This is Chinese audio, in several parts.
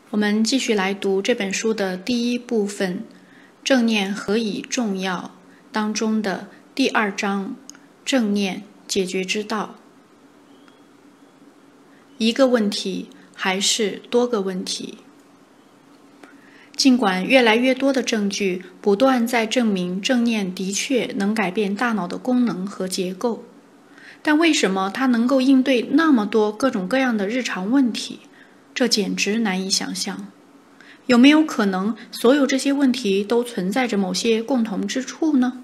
我们继续来读这本书的第一部分“正念何以重要”当中的第2章“正念解决之道”。一个问题还是多个问题？尽管越来越多的证据不断在证明正念的确能改变大脑的功能和结构，但为什么它能够应对那么多各种各样的日常问题？这简直难以想象。有没有可能所有这些问题都存在着某些共同之处呢？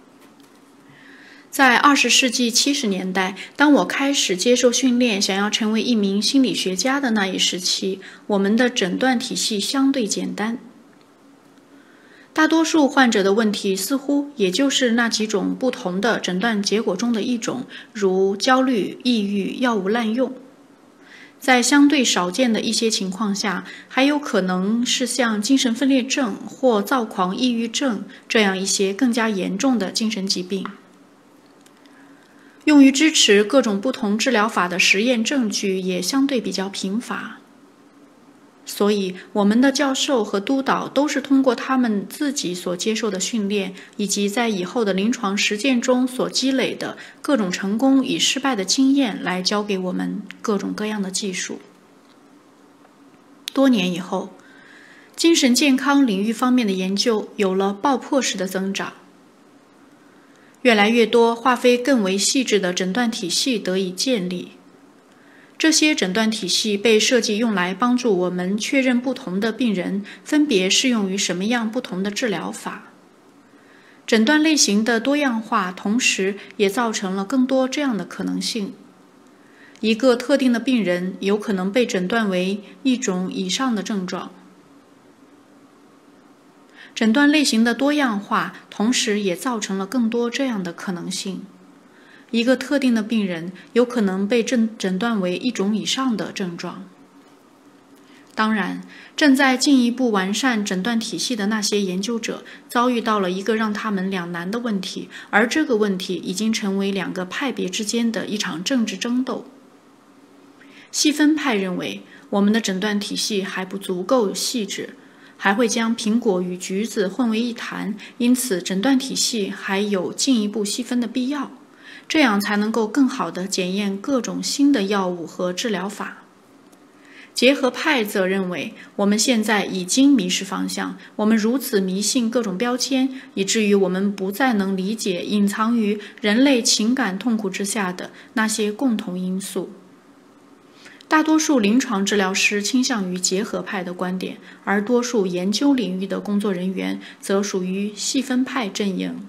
在20世纪70年代，当我开始接受训练，想要成为一名心理学家的那一时期，我们的诊断体系相对简单。大多数患者的问题似乎也就是那几种不同的诊断结果中的一种，如焦虑、抑郁、药物滥用。在相对少见的一些情况下，还有可能是像精神分裂症或躁狂抑郁症这样一些更加严重的精神疾病。用于支持各种不同治疗法的实验证据也相对比较贫乏。所以，我们的教授和督导都是通过他们自己所接受的训练，以及在以后的临床实践中所积累的各种成功与失败的经验来教给我们各种各样的技术。多年以后，精神健康领域方面的研究有了爆破式的增长，越来越多划分更为细致的诊断体系得以建立。这些诊断体系被设计用来帮助我们确认不同的病人分别适用于什么样不同的治疗法。诊断类型的多样化，同时也造成了更多这样的可能性。一个特定的病人有可能被诊断为一种以上的症状。诊断类型的多样化，同时也造成了更多这样的可能性。一个特定的病人有可能被诊断为一种以上的症状。当然，正在进一步完善诊断体系的那些研究者遭遇到了一个让他们两难的问题，而这个问题已经成为两个派别之间的一场政治争斗。细分派认为，我们的诊断体系还不足够细致，还会将苹果与橘子混为一谈，因此诊断体系还有进一步细分的必要。这样才能够更好地检验各种新的药物和治疗法。结合派则认为，我们现在已经迷失方向，我们如此迷信各种标签，以至于我们不再能理解隐藏于人类情感痛苦之下的那些共同因素。大多数临床治疗师倾向于结合派的观点，而多数研究领域的工作人员则属于细分派阵营。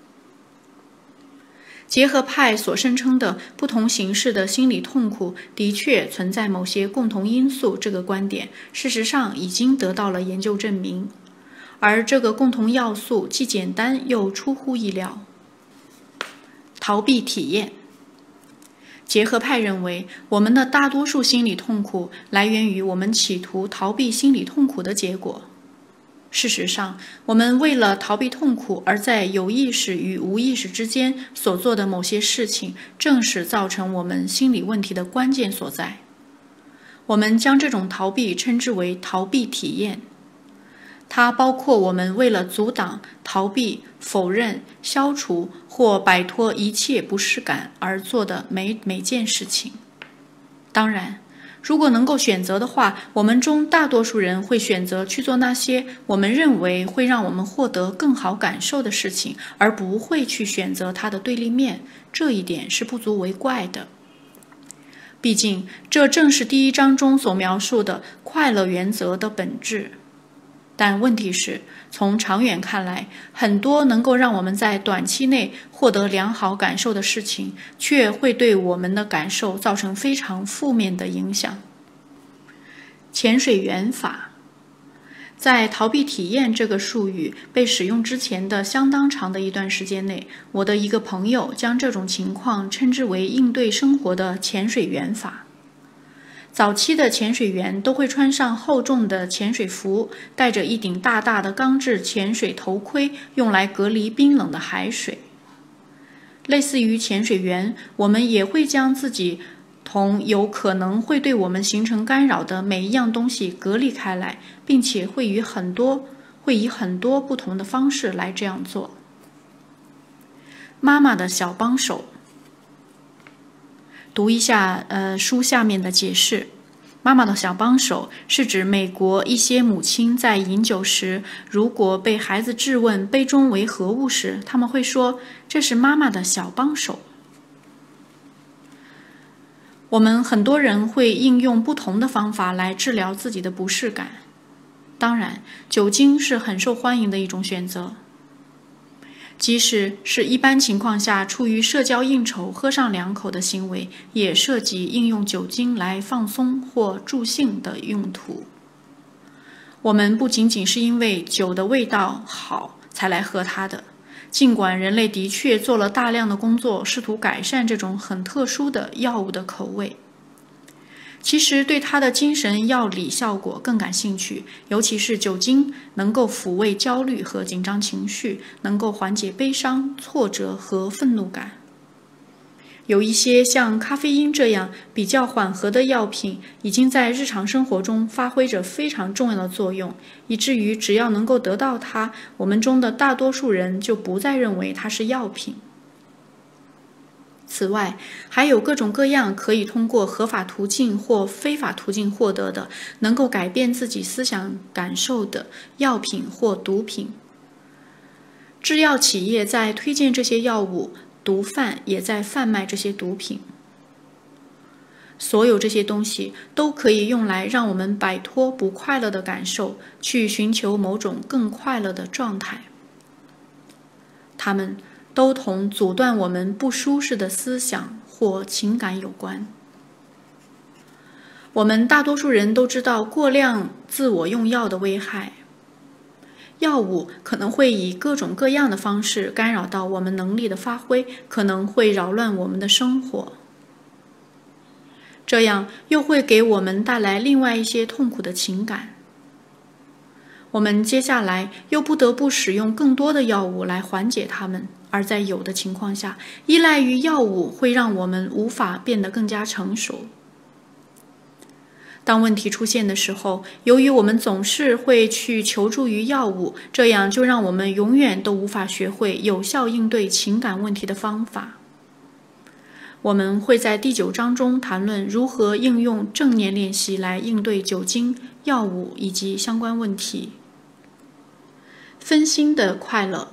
结合派所声称的不同形式的心理痛苦的确存在某些共同因素，这个观点事实上已经得到了研究证明，而这个共同要素既简单又出乎意料。逃避体验。结合派认为，我们的大多数心理痛苦来源于我们企图逃避心理痛苦的结果。事实上，我们为了逃避痛苦而在有意识与无意识之间所做的某些事情，正是造成我们心理问题的关键所在。我们将这种逃避称之为逃避体验。它包括我们为了阻挡、逃避、否认、消除或摆脱一切不适感而做的每件事情。当然，如果能够选择的话，我们中大多数人会选择去做那些我们认为会让我们获得更好感受的事情，而不会去选择它的对立面。这一点是不足为怪的。毕竟，这正是第1章中所描述的快乐原则的本质。但问题是，从长远看来，很多能够让我们在短期内获得良好感受的事情，却会对我们的感受造成非常负面的影响。潜水员法。在逃避体验这个术语被使用之前的相当长的一段时间内，我的一个朋友将这种情况称之为应对生活的潜水员法。早期的潜水员都会穿上厚重的潜水服，戴着一顶大大的钢制潜水头盔，用来隔离冰冷的海水。类似于潜水员，我们也会将自己同有可能会对我们形成干扰的每一样东西隔离开来，并且会以很多不同的方式来这样做。妈妈的小帮手，读一下书下面的解释。妈妈的小帮手是指美国一些母亲在饮酒时，如果被孩子质问杯中为何物时，他们会说这是妈妈的小帮手。我们很多人会应用不同的方法来治疗自己的不适感，当然，酒精是很受欢迎的一种选择。即使是一般情况下出于社交应酬喝上2口的行为，也涉及应用酒精来放松或助兴的用途。我们不仅仅是因为酒的味道好才来喝它的，尽管人类的确做了大量的工作试图改善这种很特殊的药物的口味。其实对它的精神药理效果更感兴趣，尤其是酒精能够抚慰焦虑和紧张情绪，能够缓解悲伤、挫折和愤怒感。有一些像咖啡因这样比较缓和的药品，已经在日常生活中发挥着非常重要的作用，以至于只要能够得到它，我们中的大多数人就不再认为它是药品。此外，还有各种各样可以通过合法途径或非法途径获得的，能够改变自己思想感受的药品或毒品。制药企业在推荐这些药物，毒贩也在贩卖这些毒品。所有这些东西都可以用来让我们摆脱不快乐的感受，去寻求某种更快乐的状态。它们都同阻断我们不舒适的思想或情感有关。我们大多数人都知道过量自我用药的危害。药物可能会以各种各样的方式干扰到我们能力的发挥，可能会扰乱我们的生活。这样又会给我们带来另外一些痛苦的情感。我们接下来又不得不使用更多的药物来缓解它们，而在有的情况下，依赖于药物会让我们无法变得更加成熟。当问题出现的时候，由于我们总是会去求助于药物，这样就让我们永远都无法学会有效应对情感问题的方法。我们会在第9章中谈论如何应用正念练习来应对酒精、药物以及相关问题。分心的快乐。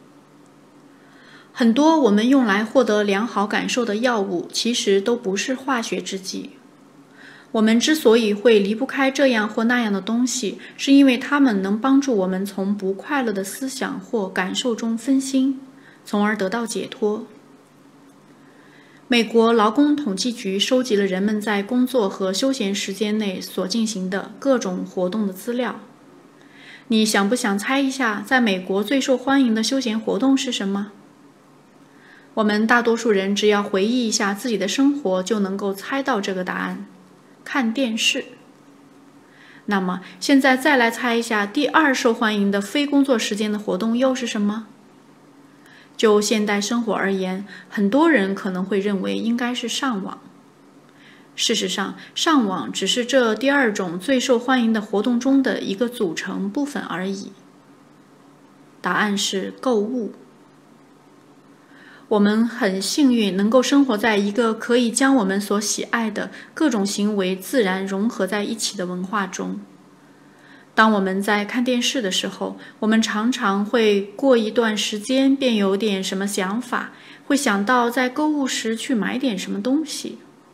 很多我们用来获得良好感受的药物，其实都不是化学制剂。我们之所以会离不开这样或那样的东西，是因为它们能帮助我们从不快乐的思想或感受中分心，从而得到解脱。美国劳工统计局收集了人们在工作和休闲时间内所进行的各种活动的资料。你想不想猜一下，在美国最受欢迎的休闲活动是什么？我们大多数人只要回忆一下自己的生活，就能够猜到这个答案：看电视。那么，现在再来猜一下，第2受欢迎的非工作时间的活动又是什么？就现代生活而言，很多人可能会认为应该是上网。事实上，上网只是这第2种最受欢迎的活动中的一个组成部分而已。答案是购物。我们很幸运能够生活在一个可以将我们所喜爱的各种行为自然融合在一起的文化中。当我们在看电视的时候，我们常常会过一段时间便有点什么想法，会想到在购物时去买点什么东西。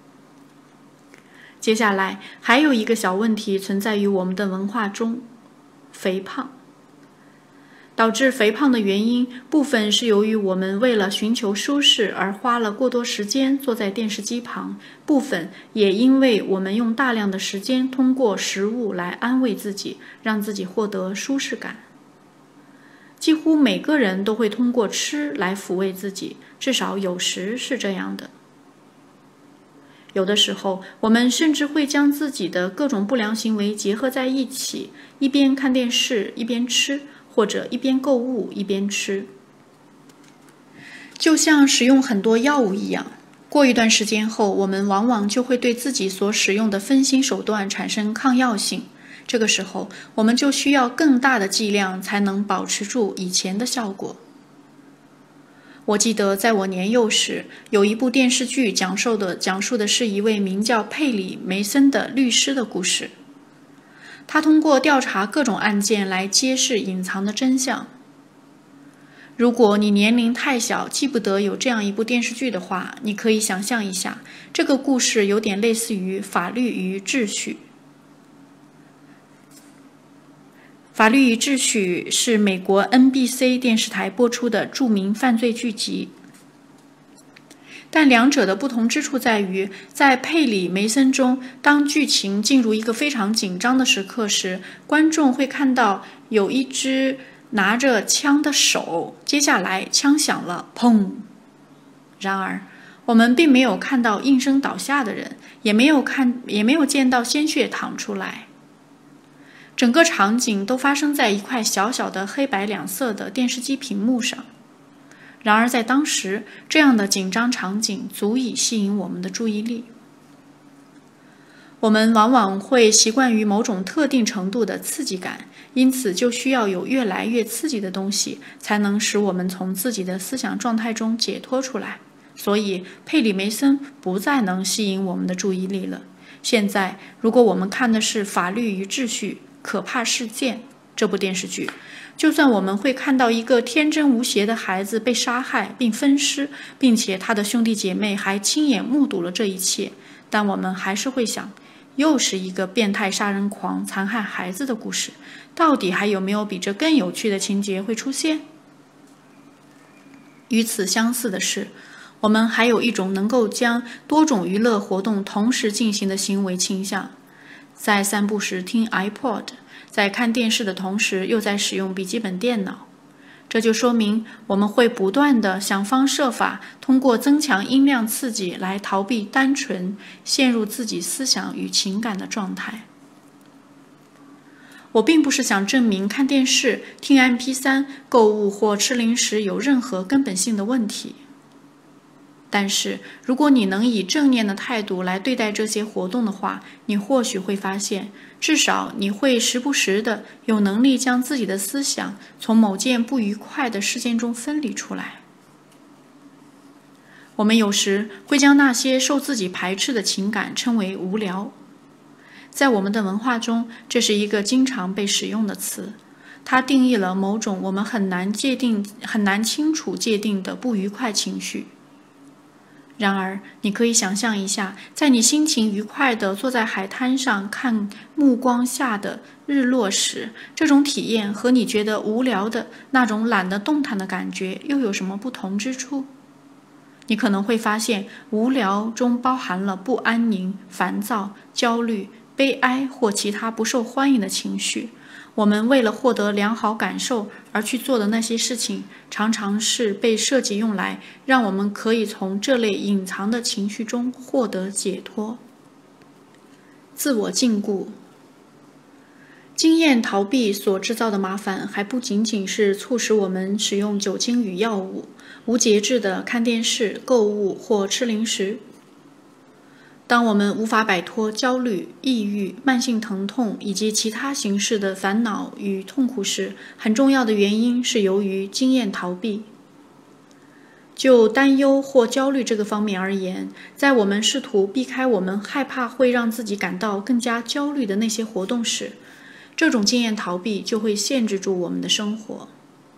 接下来还有一个小问题存在于我们的文化中：肥胖。导致肥胖的原因，部分是由于我们为了寻求舒适而花了过多时间坐在电视机旁，部分也因为我们用大量的时间通过食物来安慰自己，让自己获得舒适感。几乎每个人都会通过吃来抚慰自己，至少有时是这样的。有的时候，我们甚至会将自己的各种不良行为结合在一起，一边看电视一边吃，或者一边购物一边吃。就像使用很多药物一样， 过一段时间后，我们往往就会对自己所使用的分心手段产生抗药性。这个时候，我们就需要更大的剂量才能保持住以前的效果。我记得在我年幼时，有一部电视剧讲述的是一位名叫佩里·梅森的律师的故事。他通过调查各种案件来揭示隐藏的真相。如果你年龄太小，记不得有这样一部电视剧的话，你可以想象一下，这个故事有点类似于《法律与秩序》。《法律与秩序》是美国 NBC 电视台播出的著名犯罪剧集。但两者的不同之处在于，在佩里·梅森中，当剧情进入一个非常紧张的时刻时，观众会看到有一只拿着枪的手，接下来枪响了，砰！然而，我们并没有看到应声倒下的人，也没有见到鲜血淌出来。整个场景都发生在一块小小的黑白两色的电视机屏幕上。然而在当时，这样的紧张场景足以吸引我们的注意力。我们往往会习惯于某种特定程度的刺激感，因此就需要有越来越刺激的东西，才能使我们从自己的思想状态中解脱出来。所以，佩里·梅森不再能吸引我们的注意力了。现在，如果我们看的是《法律与秩序：可怕事件》这部电视剧，就算我们会看到一个天真无邪的孩子被杀害并分尸，并且他的兄弟姐妹还亲眼目睹了这一切，但我们还是会想，又是一个变态杀人狂残害孩子的故事，到底还有没有比这更有趣的情节会出现？与此相似的是，我们还有一种能够将多种娱乐活动同时进行的行为倾向。在散步时听 iPod， 在看电视的同时又在使用笔记本电脑。这就说明我们会不断地想方设法通过增强音量刺激来逃避单纯陷入自己思想与情感的状态。我并不是想证明看电视、听 MP3、购物或吃零食有任何根本性的问题。但是，如果你能以正念的态度来对待这些活动的话，你或许会发现，至少你会时不时的有能力将自己的思想从某件不愉快的事件中分离出来。我们有时会将那些受自己排斥的情感称为无聊。在我们的文化中，这是一个经常被使用的词，它定义了某种我们很难清楚界定的不愉快情绪。然而，你可以想象一下，在你心情愉快地坐在海滩上看目光下的日落时，这种体验和你觉得无聊的那种懒得动弹的感觉又有什么不同之处？你可能会发现，无聊中包含了不安宁、烦躁、焦虑、悲哀或其他不受欢迎的情绪。我们为了获得良好感受而去做的那些事情，常常是被设计用来让我们可以从这类隐藏的情绪中获得解脱。自我禁锢。经验逃避所制造的麻烦，还不仅仅是促使我们使用酒精与药物，无节制地看电视、购物或吃零食。当我们无法摆脱焦虑、抑郁、慢性疼痛以及其他形式的烦恼与痛苦时，很重要的原因是由于经验逃避。就担忧或焦虑这个方面而言，在我们试图避开我们害怕会让自己感到更加焦虑的那些活动时，这种经验逃避就会限制住我们的生活。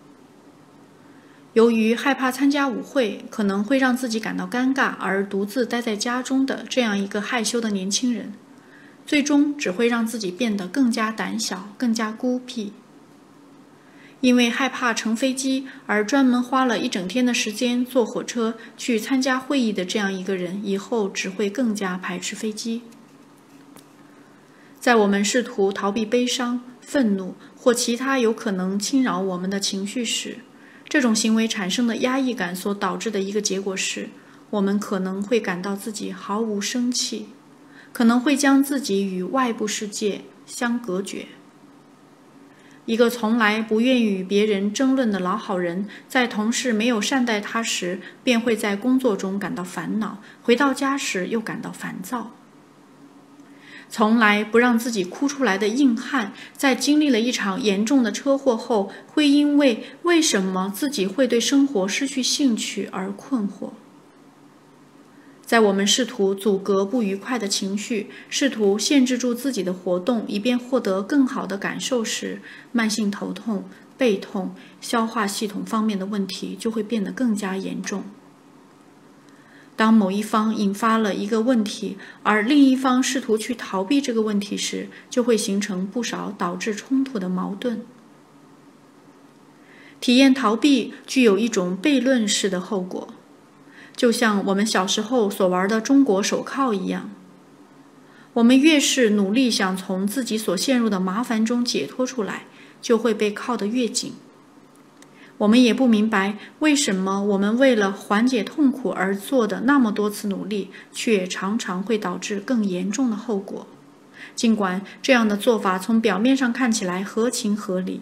由于害怕参加舞会可能会让自己感到尴尬而独自待在家中的这样一个害羞的年轻人，最终只会让自己变得更加胆小、更加孤僻。因为害怕乘飞机而专门花了一整天的时间坐火车去参加会议的这样一个人，以后只会更加排斥飞机。在我们试图逃避悲伤、愤怒或其他有可能侵扰我们的情绪时，这种行为产生的压抑感所导致的一个结果是，我们可能会感到自己毫无生气，可能会将自己与外部世界相隔绝。 一个从来不愿与别人争论的老好人，在同事没有善待他时，便会在工作中感到烦恼，回到家时又感到烦躁。从来不让自己哭出来的硬汉，在经历了一场严重的车祸后，会因为什么自己会对生活失去兴趣而困惑。在我们试图阻隔不愉快的情绪，试图限制住自己的活动，以便获得更好的感受时，慢性头痛、背痛、消化系统方面的问题就会变得更加严重。当某一方引发了一个问题，而另一方试图去逃避这个问题时，就会形成不少导致冲突的矛盾。体验逃避具有一种悖论式的后果，就像我们小时候所玩的中国手铐一样。我们越是努力想从自己所陷入的麻烦中解脱出来，就会被铐得越紧。我们也不明白为什么我们为了缓解痛苦而做的那么多次努力，却常常会导致更严重的后果，尽管这样的做法从表面上看起来合情合理。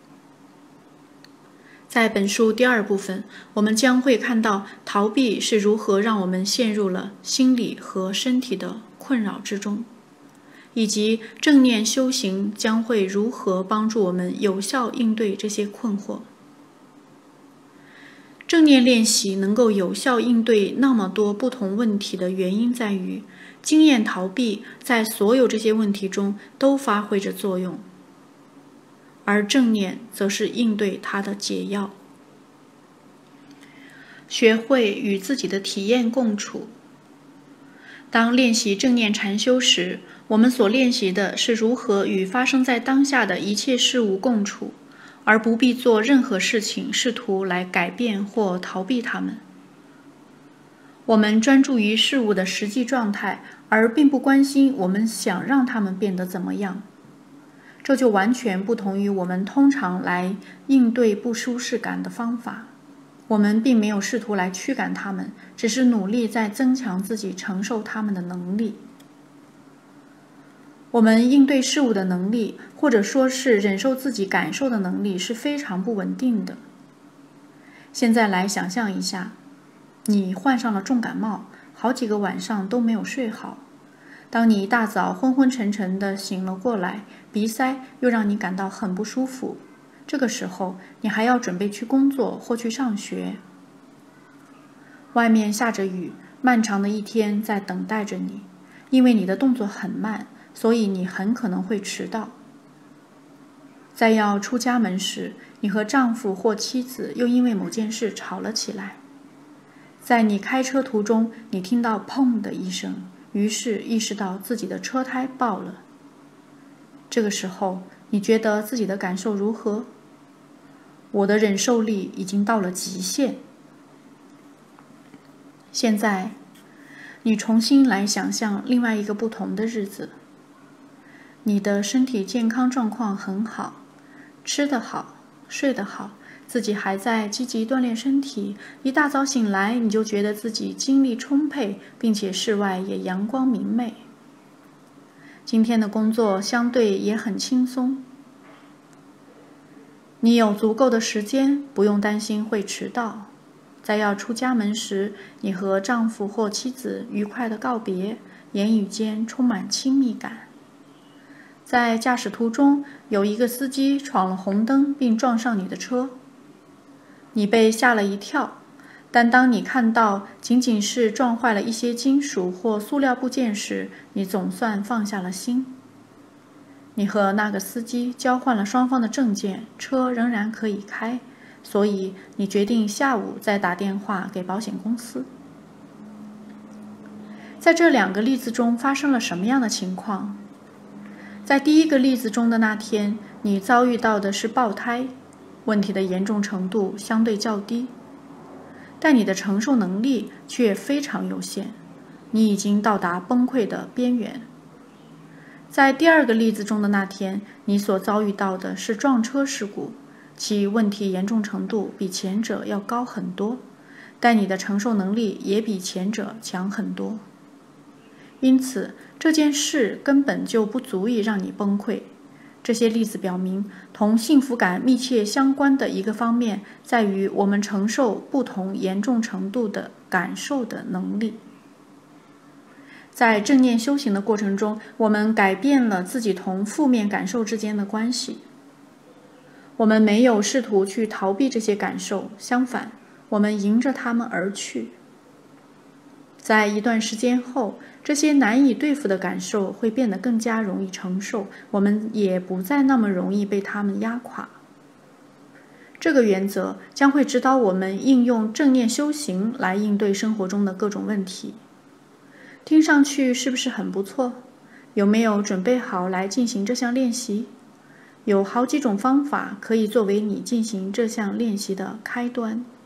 在本书第二部分，我们将会看到逃避是如何让我们陷入了心理和身体的困扰之中，以及正念修行将会如何帮助我们有效应对这些困惑。正念练习能够有效应对那么多不同问题的原因在于，经验逃避在所有这些问题中都发挥着作用，而正念则是应对它的解药。学会与自己的体验共处。当练习正念禅修时，我们所练习的是如何与发生在当下的一切事物共处，而不必做任何事情试图来改变或逃避它们。我们专注于事物的实际状态，而并不关心我们想让它们变得怎么样。这就完全不同于我们通常来应对不舒适感的方法。我们并没有试图来驱赶它们，只是努力在增强自己承受它们的能力。我们应对事物的能力，或者说是忍受自己感受的能力，是非常不稳定的。现在来想象一下，你患上了重感冒，好几个晚上都没有睡好。当你一大早昏昏沉沉地醒了过来，鼻塞又让你感到很不舒服。这个时候，你还要准备去工作或去上学。外面下着雨，漫长的一天在等待着你，因为你的动作很慢，所以你很可能会迟到。在要出家门时，你和丈夫或妻子又因为某件事吵了起来。在你开车途中，你听到砰的一声，于是意识到自己的车胎爆了。这个时候，你觉得自己的感受如何？我的忍受力已经到了极限。现在，你重新来想象另外一个不同的日子。你的身体健康状况很好，吃得好，睡得好，自己还在积极锻炼身体。一大早醒来，你就觉得自己精力充沛，并且室外也阳光明媚。今天的工作相对也很轻松。你有足够的时间，不用担心会迟到。在要出家门时，你和丈夫或妻子愉快地告别，言语间充满亲密感。在驾驶途中，有一个司机闯了红灯并撞上你的车，你被吓了一跳，但当你看到仅仅是撞坏了一些金属或塑料部件时，你总算放下了心。你和那个司机交换了双方的证件，车仍然可以开，所以你决定下午再打电话给保险公司。在这两个例子中发生了什么样的情况？在第一个例子中的那天，你遭遇到的是爆胎，问题的严重程度相对较低，但你的承受能力却非常有限，你已经到达崩溃的边缘。在第二个例子中的那天，你所遭遇到的是撞车事故，其问题严重程度比前者要高很多，但你的承受能力也比前者强很多。因此，这件事根本就不足以让你崩溃， 这些例子表明，同幸福感密切相关的一个方面在于我们承受不同严重程度的感受的能力。在正念修行的过程中，我们改变了自己同负面感受之间的关系。我们没有试图去逃避这些感受，相反，我们迎着它们而去。在一段时间后，这些难以对付的感受会变得更加容易承受，我们也不再那么容易被它们压垮。这个原则将会指导我们应用正念修行来应对生活中的各种问题。听上去是不是很不错？有没有准备好来进行这项练习？有好几种方法可以作为你进行这项练习的开端。